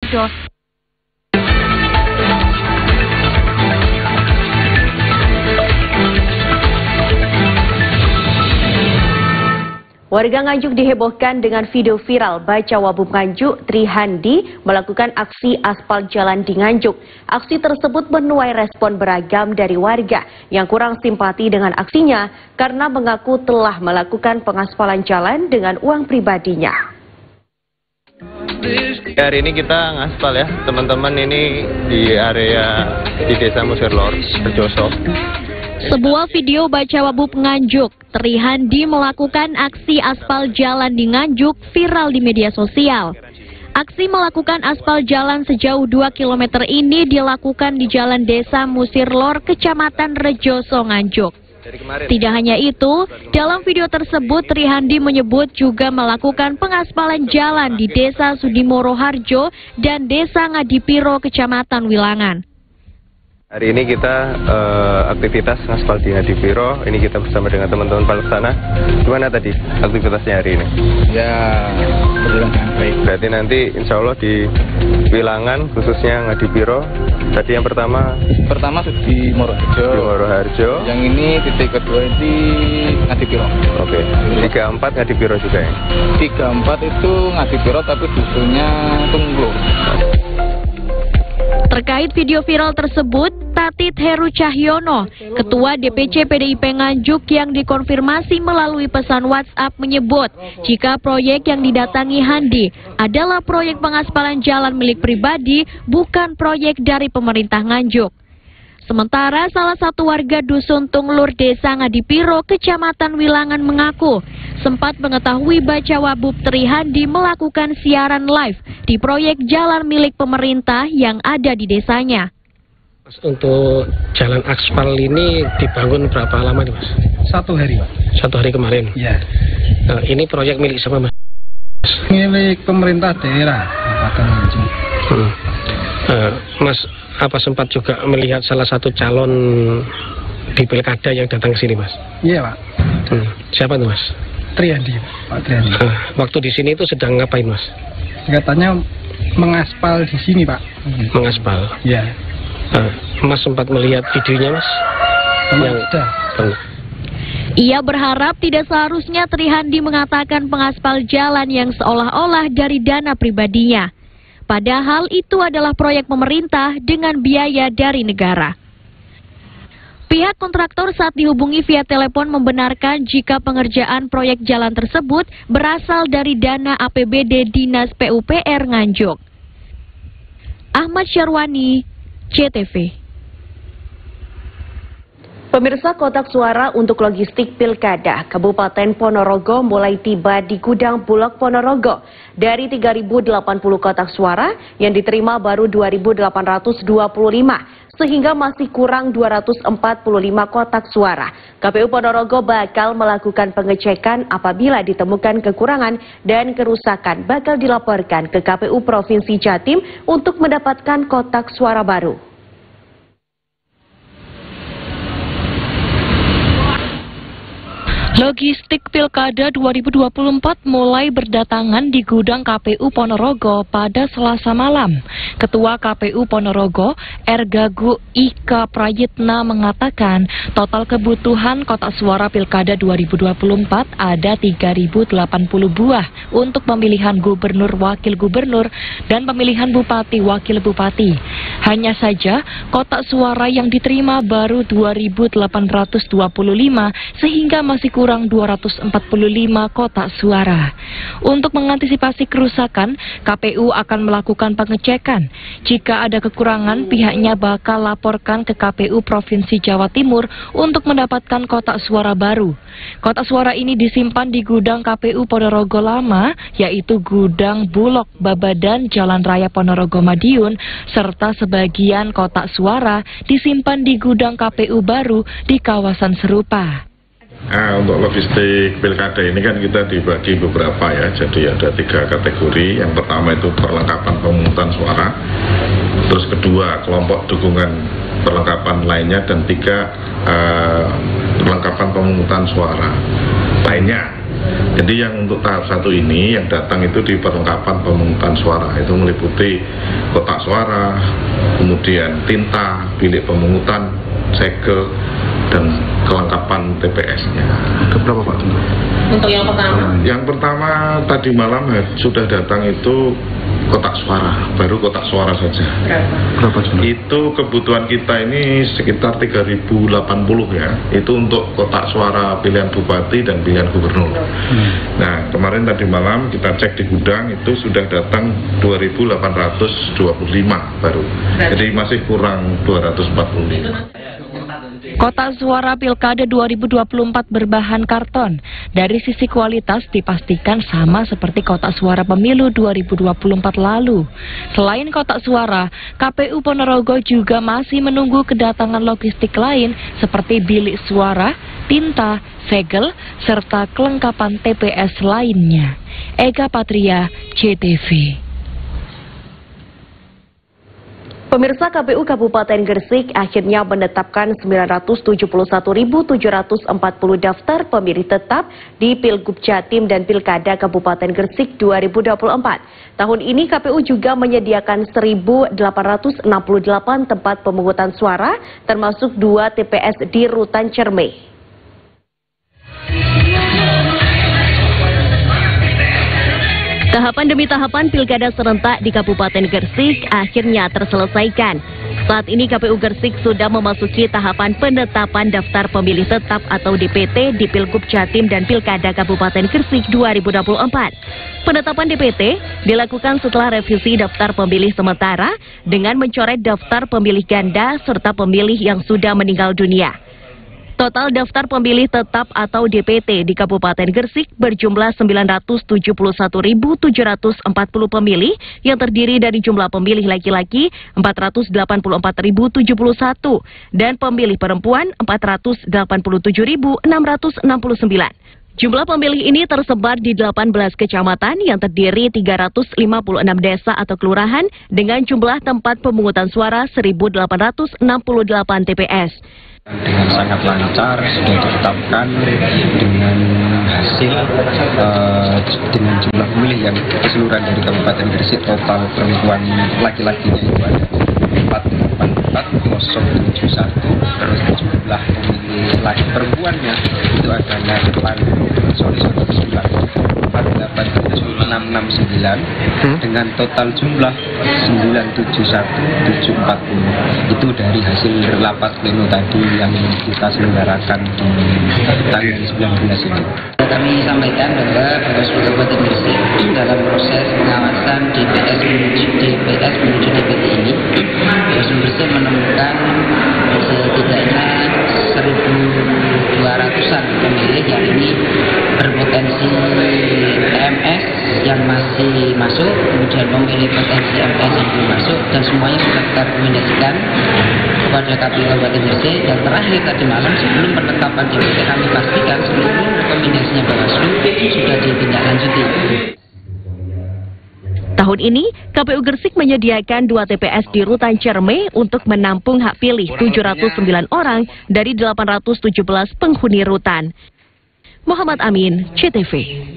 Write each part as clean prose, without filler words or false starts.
Warga Nganjuk dihebohkan dengan video viral Baca Wabub Nganjuk Trihandi melakukan aksi aspal jalan di Nganjuk. Aksi tersebut menuai respon beragam dari warga yang kurang simpati dengan aksinya karena mengaku telah melakukan pengaspalan jalan dengan uang pribadinya. Hari ini kita ngaspal ya teman-teman, ini di area di Desa Musirlor, Rejoso. Sebuah video Baca Wabub Nganjuk, Trihandi melakukan aksi aspal jalan di Nganjuk viral di media sosial. Aksi melakukan aspal jalan sejauh 2 km ini dilakukan di Jalan Desa Musirlor, Kecamatan Rejoso, Nganjuk. Tidak hanya itu, dalam video tersebut Trihandi menyebut juga melakukan pengaspalan jalan di Desa Sudimoro Harjo dan Desa Ngadipiro, Kecamatan Wilangan. Hari ini kita aktivitas ngaspal di Ngadipiro. Ini kita bersama dengan teman-teman pelaksana. Gimana tadi aktivitasnya hari ini? Ya, berjalan dengan baik. Berarti nanti insya Allah di Wilangan, khususnya Ngadipiro. Tadi yang pertama di Moroharjo. Di Moroharjo. Yang ini titik kedua di Ngadipiro. Oke. 34 Ngadipiro juga ya? 34 itu Ngadipiro tapi dusunnya Tunggul. Terkait video viral tersebut, Tatit Heru Cahyono, Ketua DPC PDIP Nganjuk yang dikonfirmasi melalui pesan WhatsApp menyebut jika proyek yang didatangi Handi adalah proyek pengaspalan jalan milik pribadi, bukan proyek dari pemerintah Nganjuk. Sementara salah satu warga Dusun Tunglur Desa Ngadipiro, Kecamatan Wilangan mengaku sempat mengetahui Baca Wabub Trihandi melakukan siaran live di proyek jalan milik pemerintah yang ada di desanya. Untuk jalan aspal ini dibangun berapa lama nih Mas? 1 hari Pak. 1 hari kemarin? Iya. Nah, ini proyek milik siapa Mas? Milik pemerintah daerah. Mas, apa sempat juga melihat salah satu calon di pilkada yang datang ke sini Mas? Iya Pak. Siapa tuh Mas? Trihandi, Pak Trihandi. Waktu di sini itu sedang ngapain Mas? Katanya mengaspal di sini Pak. Mengaspal? Iya. Mas sempat melihat videonya Mas? Sudah. Ia berharap tidak seharusnya Trihandi mengatakan pengaspal jalan yang seolah-olah dari dana pribadinya. Padahal itu adalah proyek pemerintah dengan biaya dari negara. Pihak kontraktor saat dihubungi via telepon membenarkan jika pengerjaan proyek jalan tersebut berasal dari dana APBD Dinas PUPR Nganjuk. Ahmad Syarwani, CTV. Pemirsa, kotak suara untuk logistik Pilkada Kabupaten Ponorogo mulai tiba di gudang Bulog Ponorogo. Dari 3.080 kotak suara yang diterima baru 2.825, sehingga masih kurang 245 kotak suara. KPU Ponorogo bakal melakukan pengecekan apabila ditemukan kekurangan dan kerusakan bakal dilaporkan ke KPU Provinsi Jatim untuk mendapatkan kotak suara baru. Logistik Pilkada 2024 mulai berdatangan di gudang KPU Ponorogo pada Selasa malam. Ketua KPU Ponorogo, Ergagu Ika Prayitna mengatakan total kebutuhan kotak suara Pilkada 2024 ada 3.080 buah untuk pemilihan gubernur, wakil gubernur, dan pemilihan bupati, wakil bupati. Hanya saja kotak suara yang diterima baru 2.825 sehingga masih kurang 245 kotak suara. Untuk mengantisipasi kerusakan, KPU akan melakukan pengecekan. Jika ada kekurangan, pihaknya bakal laporkan ke KPU Provinsi Jawa Timur untuk mendapatkan kotak suara baru. Kotak suara ini disimpan di gudang KPU Ponorogo Lama, yaitu Gudang Bulog Babadan Jalan Raya Ponorogo Madiun, serta sebagian kotak suara disimpan di gudang KPU baru di kawasan serupa. Nah, untuk logistik pilkada ini kan kita dibagi beberapa ya, jadi ada 3 kategori. Yang pertama itu perlengkapan pemungutan suara, terus kedua kelompok dukungan perlengkapan lainnya, dan 3 perlengkapan pemungutan suara lainnya. Jadi yang untuk tahap 1 ini yang datang itu di perlengkapan pemungutan suara, itu meliputi kotak suara, kemudian tinta, bilik pemungutan, segel, dan kelengkapan TPS-nya. Itu berapa Pak? Untuk yang pertama? Yang pertama tadi malam sudah datang itu kotak suara, baru kotak suara saja. Berapa jumlah? Itu kebutuhan kita ini sekitar 3080 ya. Itu untuk kotak suara pilihan bupati dan pilihan gubernur. Nah, kemarin tadi malam kita cek di gudang itu sudah datang 2825 baru. Jadi masih kurang 245. Kotak suara Pilkada 2024 berbahan karton. Dari sisi kualitas dipastikan sama seperti kotak suara pemilu 2024 lalu. Selain kotak suara, KPU Ponorogo juga masih menunggu kedatangan logistik lain seperti bilik suara, tinta, segel, serta kelengkapan TPS lainnya. Ega Patria, JTV. Pemirsa, KPU Kabupaten Gresik akhirnya menetapkan 971.740 daftar pemilih tetap di Pilgub Jatim dan Pilkada Kabupaten Gresik 2024. Tahun ini KPU juga menyediakan 1.868 tempat pemungutan suara, termasuk 2 TPS di Rutan Cermai. Tahapan demi tahapan pilkada serentak di Kabupaten Gresik akhirnya terselesaikan. Saat ini KPU Gresik sudah memasuki tahapan penetapan daftar pemilih tetap atau DPT di Pilgub Jatim dan Pilkada Kabupaten Gresik 2024. Penetapan DPT dilakukan setelah revisi daftar pemilih sementara dengan mencoret daftar pemilih ganda serta pemilih yang sudah meninggal dunia. Total daftar pemilih tetap atau DPT di Kabupaten Gresik berjumlah 971.740 pemilih yang terdiri dari jumlah pemilih laki-laki 484.071 dan pemilih perempuan 487.669. Jumlah pemilih ini tersebar di 18 kecamatan yang terdiri 356 desa atau kelurahan dengan jumlah tempat pemungutan suara 1.868 TPS. Dengan sangat lancar sudah ditetapkan dengan hasil dengan jumlah pemilih yang keseluruhan dari Kabupaten Gresik, total perempuan laki-lakinya itu ada 484.071, terus jumlah pemilih laki perempuannya itu adanya 488.669 dengan total jumlah 971.740. Itu dari hasil rapat pleno tadi yang kita selenggarakan di tanggal 19 ini. Kami sampaikan bahwa Bawaslu Kabupaten Gresik dalam proses pengawasan DPS menuju DPT ini, Bawaslu Gresik menemukan setidaknya 1.200-an pemilih yang ini berpotensi TMS yang masih masuk, kemudian pemilih potensi MS yang belum masuk, dan semuanya sudah kita rekomendasikan kepada KPU Kabupaten Gresik. Dan terakhir tadi malam sebelum penetapan DPT kami pastikan seluruh rekomendasinya Bawaslu sudah ditindaklanjuti. Tahun ini, KPU Gresik menyediakan 2 TPS di Rutan Cermai untuk menampung hak pilih 709 orang dari 817 penghuni rutan. Muhammad Amin, CTV.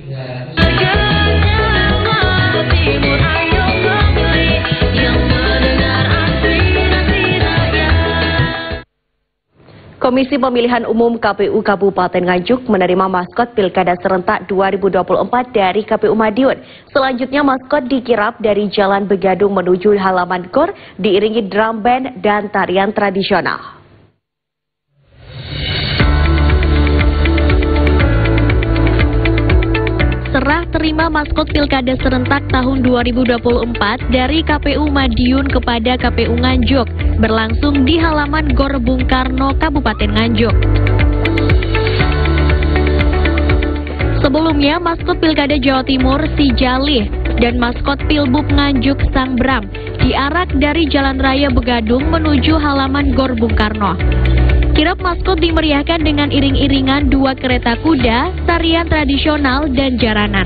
Komisi Pemilihan Umum KPU Kabupaten Nganjuk menerima maskot Pilkada Serentak 2024 dari KPU Madiun. Selanjutnya maskot dikirap dari Jalan Begadung menuju halaman GOR diiringi drum band dan tarian tradisional. Serah terima maskot Pilkada Serentak tahun 2024 dari KPU Madiun kepada KPU Nganjuk berlangsung di halaman GOR Bung Karno, Kabupaten Nganjuk. Sebelumnya, maskot Pilkada Jawa Timur Si Jalih dan maskot Pilbub Nganjuk Sang Bram diarak dari Jalan Raya Begadung menuju halaman GOR Bung Karno. Kirap maskot dimeriahkan dengan iring-iringan 2 kereta kuda, tarian tradisional, dan jaranan.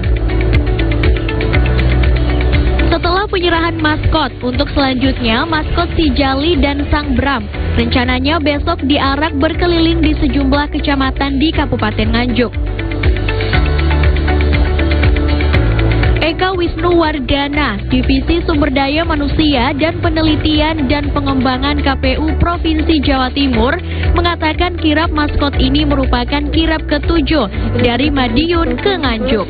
Setelah penyerahan maskot, untuk selanjutnya maskot Si Jali dan Sang Bram rencananya besok diarak berkeliling di sejumlah kecamatan di Kabupaten Nganjuk. Eka Wisnu Wardana, Divisi Sumber Daya Manusia dan Penelitian dan Pengembangan KPU Provinsi Jawa Timur, mengatakan kirap maskot ini merupakan kirap ke-7 dari Madiun ke Nganjuk.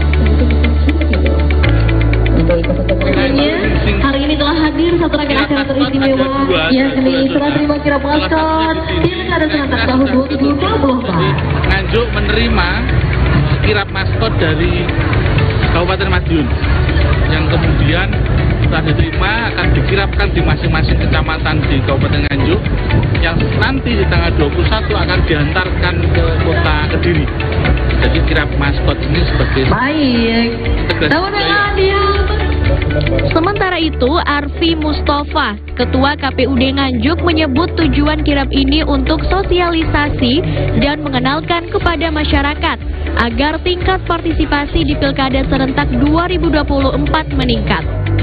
Hari ini telah hadir satu rangkaian acara teristimewa yakni serah terima kirap maskot Pilkada serentak tahun 2024. Nganjuk menerima kirap maskot dari Kabupaten Madiun yang kemudian setelah diterima akan dikirapkan di masing-masing kecamatan di Kabupaten Nganjuk yang nanti di tanggal 21 akan diantarkan ke kota Kediri. Jadi kirap maskot ini sebagai Sementara itu, Arfi Mustafa, Ketua KPUD Nganjuk, menyebut tujuan kirap ini untuk sosialisasi dan mengenalkan kepada masyarakat agar tingkat partisipasi di Pilkada serentak 2024 meningkat.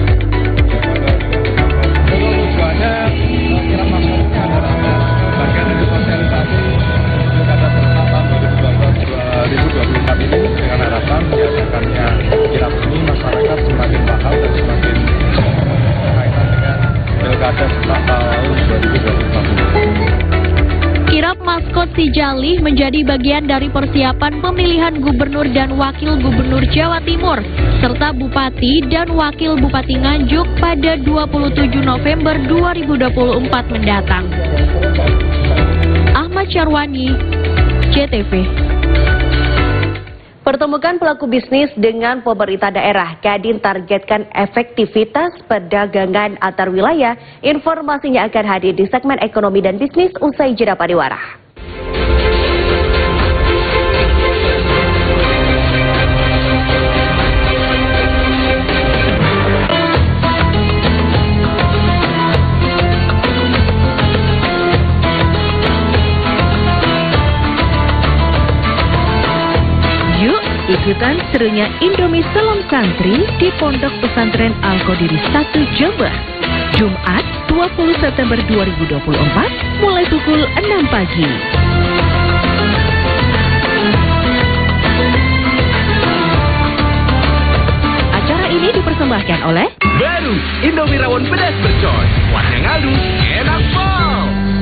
Tujuannya kirap maskot ini adalah bagian dari sosialisasi Pilkada serentak tahun 2024 ini dengan harapan diadakannya kirap ini masyarakat semakin paham dan semakin berkaitan dengan Pilkada serentak tahun 2024. Kirap maskot Si Jalih menjadi bagian dari persiapan pemilihan gubernur dan wakil gubernur Jawa Timur, serta bupati dan wakil bupati Nganjuk pada 27 November 2024 mendatang. Ahmad Syarwani, JTV. Pertemukan pelaku bisnis dengan pemerintah daerah. Kadin targetkan efektivitas perdagangan antar wilayah. Informasinya akan hadir di segmen ekonomi dan bisnis usai jeda pariwara. Ikutan serunya Indomie Salam Santri di Pondok Pesantren Al-Qadiri 1 Jember. Jumat 20 September 2024 mulai pukul 6 pagi. Acara ini dipersembahkan oleh baru Indomie rawon pedas bercoy. Kuahnya ngadu, enak pol.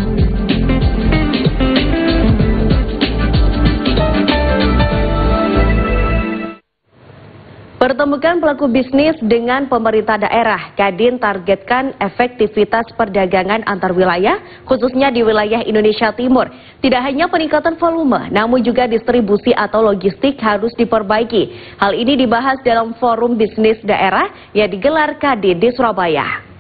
Pertemukan pelaku bisnis dengan pemerintah daerah. Kadin targetkan efektivitas perdagangan antar wilayah, khususnya di wilayah Indonesia Timur. Tidak hanya peningkatan volume, namun juga distribusi atau logistik harus diperbaiki. Hal ini dibahas dalam forum bisnis daerah yang digelar Kadin di Surabaya.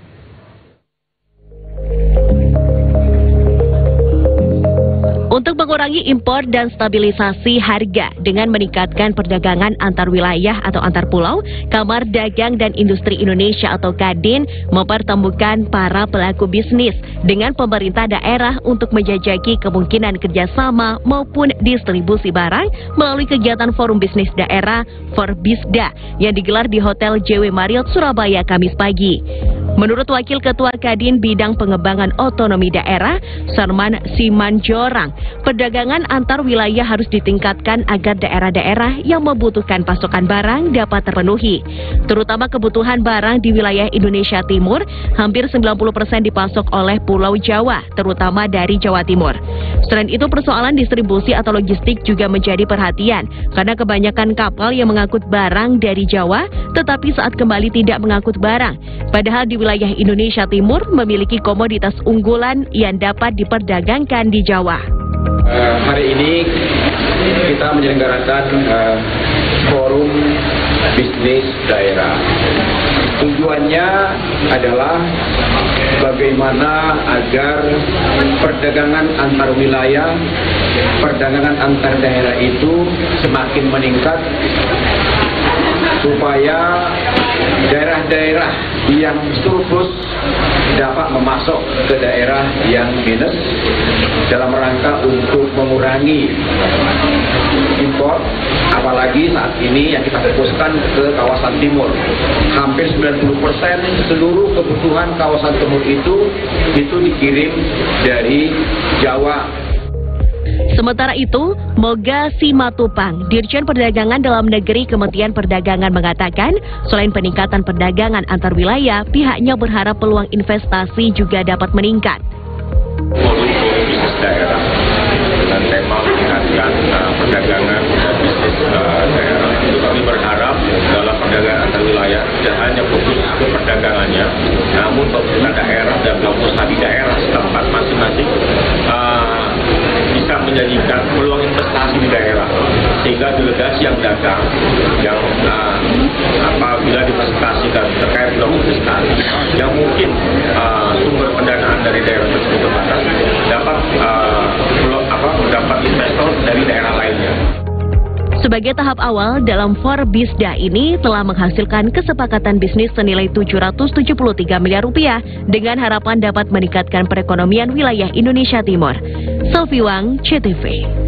Untuk mengurangi impor dan stabilisasi harga dengan meningkatkan perdagangan antar wilayah atau antar pulau, Kamar Dagang dan Industri Indonesia atau Kadin mempertemukan para pelaku bisnis dengan pemerintah daerah untuk menjajaki kemungkinan kerjasama maupun distribusi barang melalui kegiatan Forum Bisnis Daerah Forbisda yang digelar di Hotel JW Marriott Surabaya Kamis pagi. Menurut Wakil Ketua Kadin Bidang Pengembangan Otonomi Daerah, Sarman Simanjorang, perdagangan antar wilayah harus ditingkatkan agar daerah-daerah yang membutuhkan pasokan barang dapat terpenuhi. Terutama kebutuhan barang di wilayah Indonesia Timur, hampir 90% dipasok oleh Pulau Jawa, terutama dari Jawa Timur. Selain itu, persoalan distribusi atau logistik juga menjadi perhatian, karena kebanyakan kapal yang mengangkut barang dari Jawa, tetapi saat kembali tidak mengangkut barang. Padahal di wilayah Indonesia Timur memiliki komoditas unggulan yang dapat diperdagangkan di Jawa. Hari ini kita menyelenggarakan forum bisnis daerah. Tujuannya adalah bagaimana agar perdagangan antar wilayah, perdagangan antar daerah itu semakin meningkat supaya daerah-daerah yang surplus dapat memasok ke daerah yang minus dalam rangka untuk mengurangi impor, apalagi saat ini yang kita fokuskan ke kawasan timur. Hampir 90% seluruh kebutuhan kawasan timur itu dikirim dari Jawa. Sementara itu, Moga Simatupang, Dirjen Perdagangan Dalam Negeri Kementerian Perdagangan mengatakan, selain peningkatan perdagangan antar wilayah, pihaknya berharap peluang investasi juga dapat meningkat. Forum bisnis daerah dengan tema meningkatkan perdagangan dan bisnis daerah. Kami berharap dalam perdagangan antar wilayah tidak hanya fokus ke perdagangannya, namun pemerintah daerah dan pengusaha di daerah setempat masing-masing bisa menjadikan peluang investasi di daerah, sehingga delegasi yang datang yang apabila dipresentasikan terkait peluang investasi yang mungkin sumber pendanaan dari daerah tersebut terbatas dapat investor dari daerah lainnya. Sebagai tahap awal dalam Forbisda ini telah menghasilkan kesepakatan bisnis senilai 773 miliar rupiah dengan harapan dapat meningkatkan perekonomian wilayah Indonesia Timur. Selvi Wang, CTV.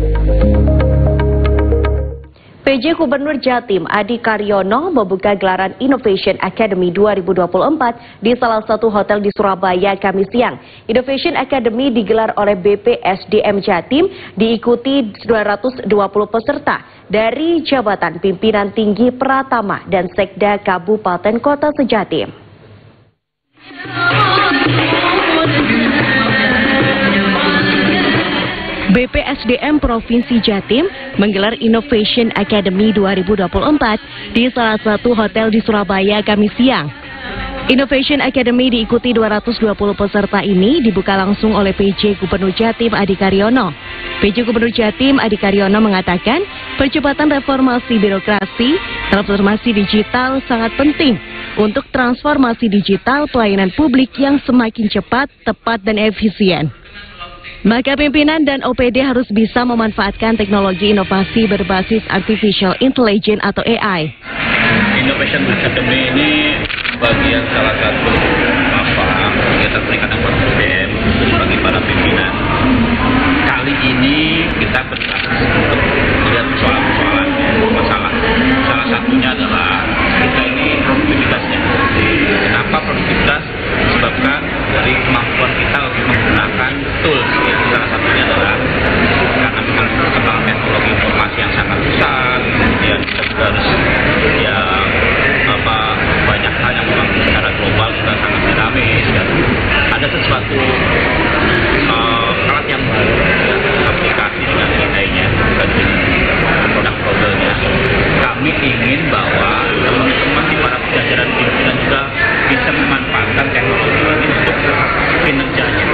PJ Gubernur Jatim Adi Karyono membuka gelaran Innovation Academy 2024 di salah satu hotel di Surabaya Kamis siang. Innovation Academy digelar oleh BPSDM Jatim, diikuti 220 peserta dari jabatan pimpinan tinggi Pratama dan Sekda Kabupaten Kota se-Jatim. BPSDM Provinsi Jatim menggelar Innovation Academy 2024 di salah satu hotel di Surabaya Kamis siang. Innovation Academy diikuti 220 peserta ini dibuka langsung oleh PJ Gubernur Jatim Adi Karyono. PJ Gubernur Jatim Adi Karyono mengatakan percepatan reformasi birokrasi, transformasi digital sangat penting untuk transformasi digital pelayanan publik yang semakin cepat, tepat, dan efisien. Maka pimpinan dan OPD harus bisa memanfaatkan teknologi inovasi berbasis Artificial Intelligence atau AI. Innovation Academy ini bagian salah satu kegiatan peningkatan SDM bagi para pimpinan. Kali ini kita berfokus untuk melihat persoalan-persoalan masalah. Salah satunya adalah kita ini produktivitasnya. Kenapa produktivitas? Disebabkan dari kemampuan kita untuk menggunakan tools. Salah satunya adalah karena memang perkembangan teknologi informasi yang sangat besar, kemudian kita juga harus banyak hal yang memang secara global juga sangat dinamis. Ada sesuatu alat yang baru, aplikasi dengan AI-nya, dan produk-produknya. Kami ingin bahwa teman-teman di para jajaran pimpinan juga bisa memanfaatkan teknologi ini untuk kinerjanya.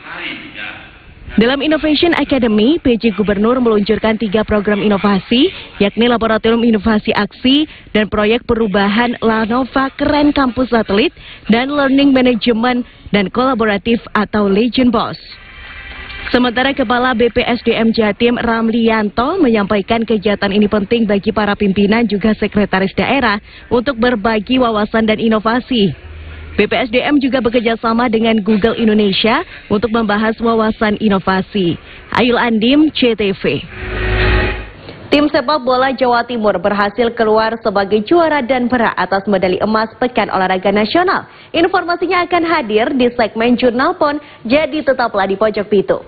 Dalam Innovation Academy, PJ Gubernur meluncurkan 3 program inovasi, yakni Laboratorium Inovasi Aksi dan Proyek Perubahan Lanova Keren Kampus Satelit dan Learning Management dan Kolaboratif atau Legend Boss. Sementara Kepala BPSDM Jatim Ramlianto menyampaikan kegiatan ini penting bagi para pimpinan juga sekretaris daerah untuk berbagi wawasan dan inovasi. BPSDM juga bekerjasama dengan Google Indonesia untuk membahas wawasan inovasi. Ayul Andim, CTV. Tim sepak bola Jawa Timur berhasil keluar sebagai juara dan berhak atas medali emas Pekan Olahraga Nasional. Informasinya akan hadir di segmen Jurnal PON, jadi tetaplah di Pojok Pitu.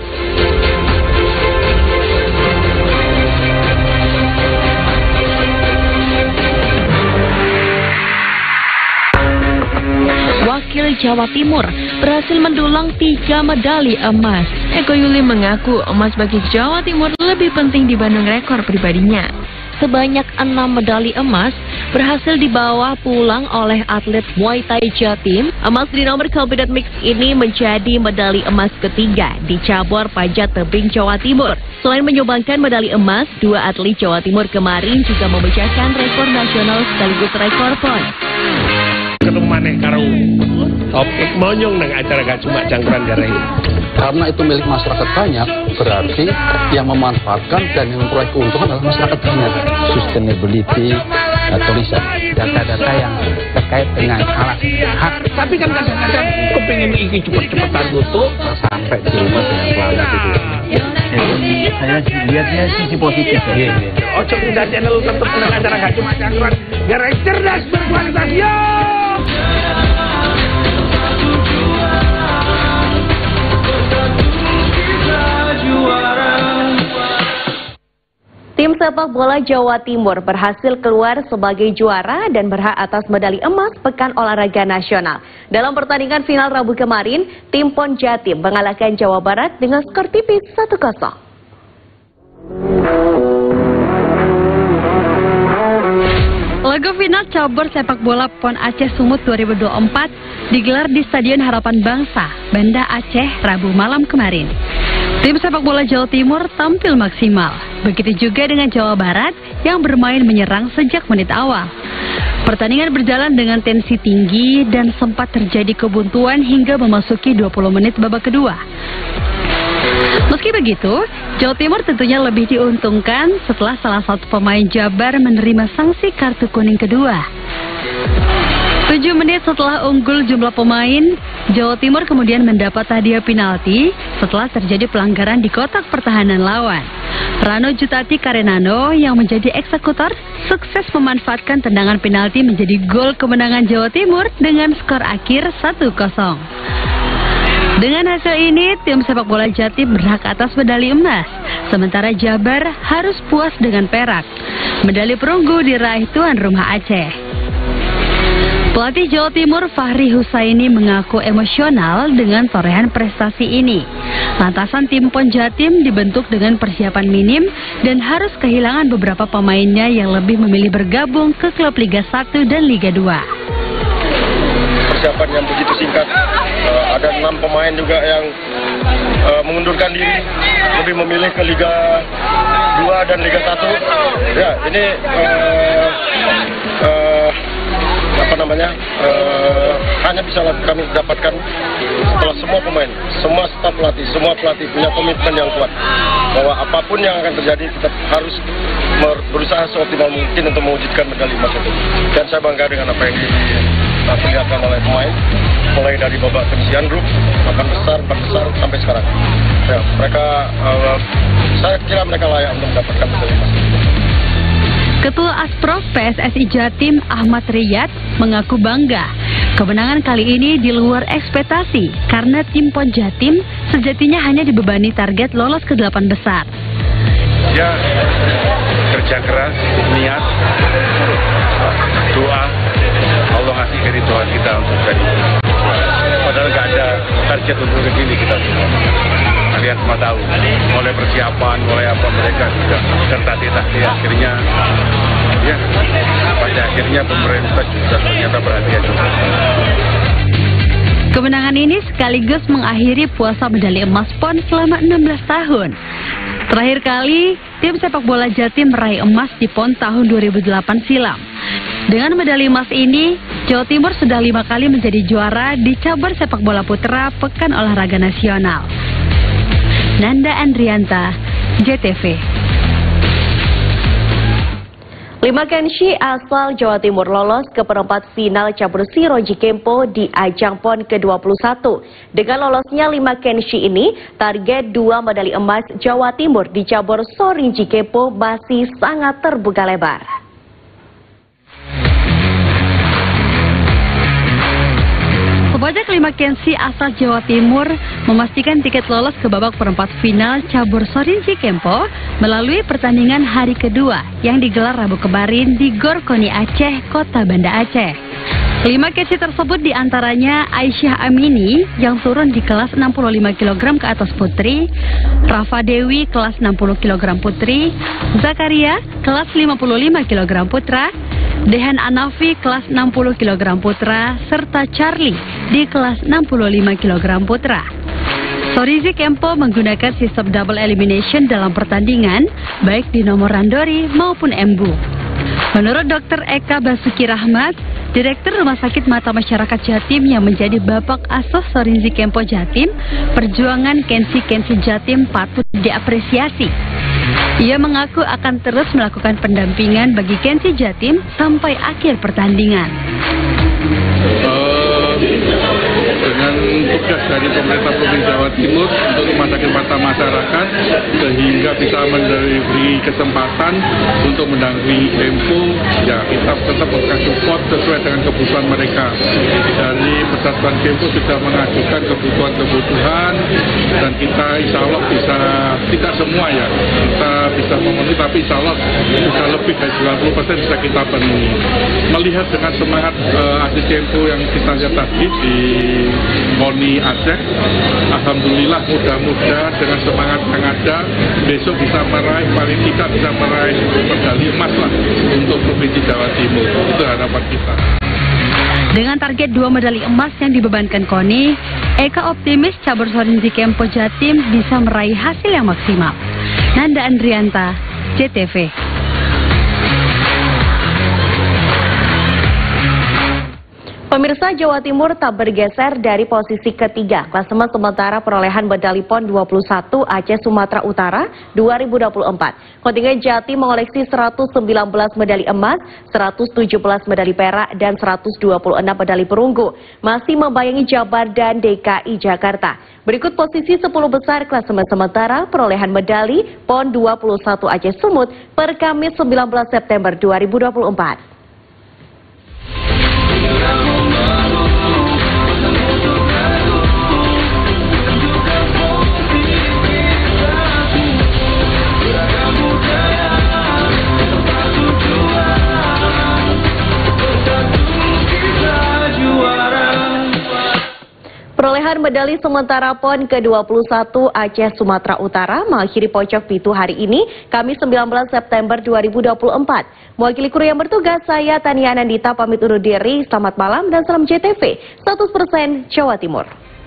Wakil Jawa Timur berhasil mendulang 3 medali emas. Eko Yuli mengaku emas bagi Jawa Timur lebih penting dibanding rekor pribadinya. Sebanyak 6 medali emas berhasil dibawa pulang oleh atlet Muay Thai Jatim. Emas di nomor komponen mix ini menjadi medali emas ketiga di cabur panjat tebing Jawa Timur. Selain menyumbangkan medali emas, 2 atlet Jawa Timur kemarin juga memecahkan rekor nasional sekaligus rekor PON. Ketemu maneh karo topik monyong nang acara gak cuma cangkran gareng. Karena itu milik masyarakat banyak, berarti yang memanfaatkan dan yang memperoleh keuntungan adalah masyarakat banyak. Sustainability tourism, data-data yang terkait dengan alat hak. Tapi kan kadang-kadang kepingin iki cepet-cepetan tutup sampai di rumah dengan selamat itu. Saya lihatnya sisi positif. Ojo pindah channel tetap nang acara gak cuma cangkran gareng cerdas berkualitas yo. Juara Tim sepak bola Jawa Timur berhasil keluar sebagai juara dan berhak atas medali emas Pekan Olahraga Nasional. Dalam pertandingan final Rabu kemarin, tim PON Jatim mengalahkan Jawa Barat dengan skor tipis 1-0. Laga final cabur sepak bola PON Aceh Sumut 2024 digelar di Stadion Harapan Bangsa, Banda Aceh, Rabu malam kemarin. Tim sepak bola Jawa Timur tampil maksimal. Begitu juga dengan Jawa Barat yang bermain menyerang sejak menit awal. Pertandingan berjalan dengan tensi tinggi dan sempat terjadi kebuntuan hingga memasuki 20 menit babak kedua. Meski begitu, Jawa Timur tentunya lebih diuntungkan setelah salah satu pemain Jabar menerima sanksi kartu kuning kedua. 7 menit setelah unggul jumlah pemain, Jawa Timur kemudian mendapat hadiah penalti setelah terjadi pelanggaran di kotak pertahanan lawan. Rano Jutati Karenano yang menjadi eksekutor sukses memanfaatkan tendangan penalti menjadi gol kemenangan Jawa Timur dengan skor akhir 1-0. Dengan hasil ini, tim sepak bola Jatim berhak atas medali emas, sementara Jabar harus puas dengan perak. Medali perunggu diraih tuan rumah Aceh. Pelatih Jawa Timur Fahri Husaini mengaku emosional dengan torehan prestasi ini. Lantasan tim PON Jatim dibentuk dengan persiapan minim dan harus kehilangan beberapa pemainnya yang lebih memilih bergabung ke klub Liga 1 dan Liga 2. Persiapan yang begitu singkat, ada 6 pemain juga yang mengundurkan diri, lebih memilih ke Liga 2 dan Liga 1. Ya, ini hanya bisa kami dapatkan setelah semua pemain, semua staf pelatih, semua pelatih punya komitmen yang kuat bahwa apapun yang akan terjadi kita harus berusaha seoptimal mungkin untuk mewujudkan medali emas itu. Dan saya bangga dengan apa yang diperlihatkan oleh pemain, mulai dari babak penyisihan grup 8 besar, 4 besar sampai sekarang. Ya, mereka, saya kira mereka layak untuk mendapatkan medali emas. Ketua Asprof PSSI Jatim Ahmad Riyad mengaku bangga. Kemenangan kali ini di luar ekspektasi karena tim PON Jatim sejatinya hanya dibebani target lolos ke 8 besar. Ya, kerja keras, niat, doa, Allah ngasih keriduan kita untuk tadi. Padahal nggak ada target untuk begini kita semua. Kalian semua tahu, mulai persiapan, mulai apa mereka juga tertatih-tatih akhirnya, ya pada akhirnya pemerintah juga ternyata perhatian juga. Kemenangan ini sekaligus mengakhiri puasa medali emas PON selama 16 tahun. Terakhir kali, tim sepak bola Jatim meraih emas di PON tahun 2008 silam. Dengan medali emas ini, Jawa Timur sudah 5 kali menjadi juara di cabur sepak bola putra Pekan Olahraga Nasional. Nanda Andrianta, JTV. 5 Kenshi asal Jawa Timur lolos ke perempat final cabur Shiroji Kempo di ajang PON ke-21. Dengan lolosnya 5 Kenshi ini, target 2 medali emas Jawa Timur di cabur Shorinji Kempo masih sangat terbuka lebar. Sebanyak 5 Kenshi asal Jawa Timur memastikan tiket lolos ke babak perempat final cabur Shorinji Kempo melalui pertandingan hari kedua yang digelar Rabu kemarin di Gor Koni Aceh, Kota Banda Aceh. 5 Kenshi tersebut diantaranya Aisyah Amini yang turun di kelas 65 kg ke atas putri, Rafa Dewi kelas 60 kg putri, Zakaria kelas 55 kg putra, Dehan Anafi kelas 60 kg putra, serta Charlie di kelas 65 kg putra. Shorinji Kempo menggunakan sistem double elimination dalam pertandingan, baik di nomor randori maupun embu. Menurut Dr. Eka Basuki Rahmat, Direktur Rumah Sakit Mata Masyarakat Jatim yang menjadi Bapak Asuh Shorinji Kempo Jatim, perjuangan Kenshi Jatim patut diapresiasi. Ia mengaku akan terus melakukan pendampingan bagi Kenshi Jatim sampai akhir pertandingan. Dengan tugas dari pemerintah Provinsi Jawa Timur untuk rumah sakit mata masyarakat sehingga bisa memberi kesempatan untuk mendampingi Kempo. Ya, kita tetap memberikan support sesuai dengan kebutuhan mereka. Dari Persatuan Kempo sudah mengajukan kebutuhan dan kita insya Allah bisa, tidak semua ya, kita bisa memenuhi, tapi insya Allah sudah lebih dari 90% bisa kita penuhi. Melihat dengan semangat atlet Kempo yang kita lihat tadi di KONI Aceh, alhamdulillah mudah-mudahan dengan semangat yang ada besok bisa meraih, paling tidak bisa meraih medali emas lah untuk Provinsi Jawa Timur. Itu harapan kita. Dengan target 2 medali emas yang dibebankan KONI, Eka optimis cabur Sorinji Kempo Jatim bisa meraih hasil yang maksimal. Nanda Andrianta, JTV. Pemirsa, Jawa Timur tak bergeser dari posisi ketiga klasemen sementara perolehan medali PON 21 Aceh Sumatera Utara 2024. Kontingen Jatim mengoleksi 119 medali emas, 117 medali perak, dan 126 medali perunggu. Masih membayangi Jabar dan DKI Jakarta. Berikut posisi 10 besar klasemen sementara perolehan medali PON 21 Aceh Sumut per Kamis 19 September 2024. Perolehan medali sementara PON ke-21 Aceh Sumatera Utara mengakhiri Pocok Pitu hari ini, Kamis 19 September 2024. Mewakili kru yang bertugas, saya Tania Anandita pamit undur diri. Selamat malam dan salam JTV, 100% Jawa Timur.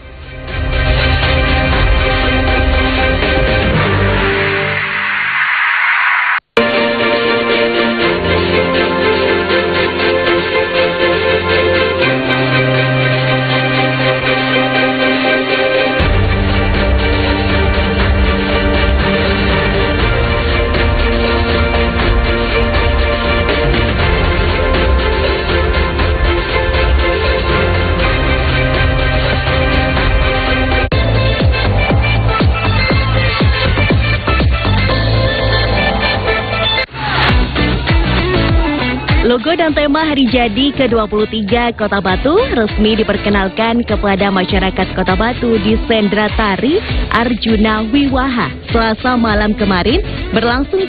Logo dan tema hari jadi ke-23 Kota Batu resmi diperkenalkan kepada masyarakat Kota Batu di Sendra Tari Arjuna Wiwaha Selasa malam kemarin berlangsung